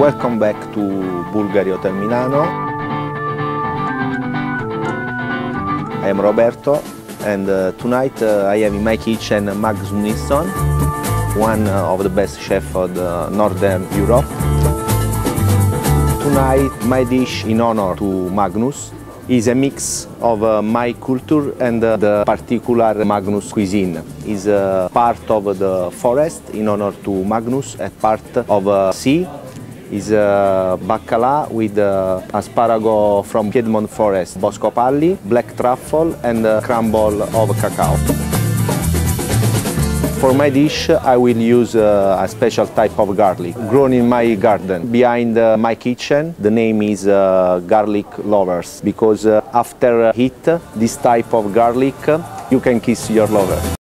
Welcome back to Bulgari Hotel Milano. I am Roberto and tonight I have in my kitchen Magnus Nilsson, one of the best chefs of Northern Europe. Tonight my dish in honor to Magnus is a mix of my culture and the particular Magnus cuisine. It's part of the forest in honor to Magnus and part of sea. Is baccalà with asparago from Piedmont forest, boscopalli, black truffle and crumble of cacao. For my dish I will use a special type of garlic grown in my garden behind my kitchen. The name is garlic lovers because after heat this type of garlic you can kiss your lover.